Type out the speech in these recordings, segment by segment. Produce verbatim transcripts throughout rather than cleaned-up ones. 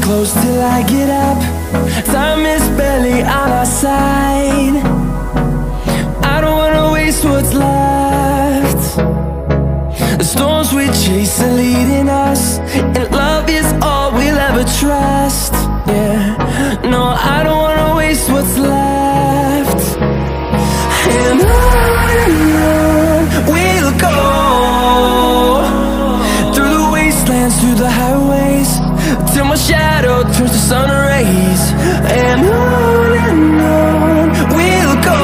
close till I get up. Time is barely on our side. I don't wanna waste what's left. The storms we chase are leading us, and love is all we'll ever trust. Yeah, no, I don't wanna waste what's left. And on and on we'll go, through the wastelands, through the highways, till my shadow turns to sun rays. And on and on we'll go,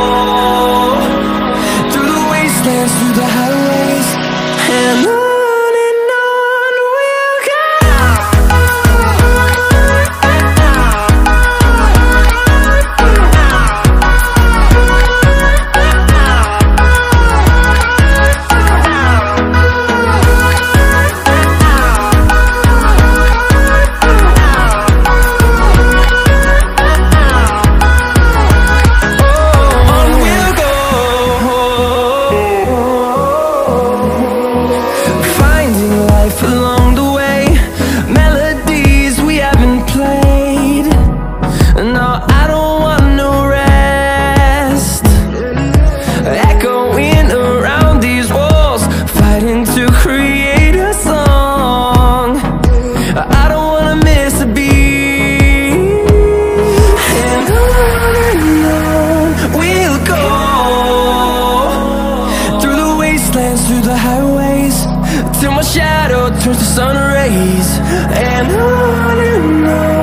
through the wastelands, through the highways, and on. Along the way, melodies we haven't played. No, I don't want no rest. Echoing around these walls, fighting to create a song. I don't wanna miss a beat. And on and on we'll go, through the wastelands, through the highways, till my shadow turns to sun rays. And on and on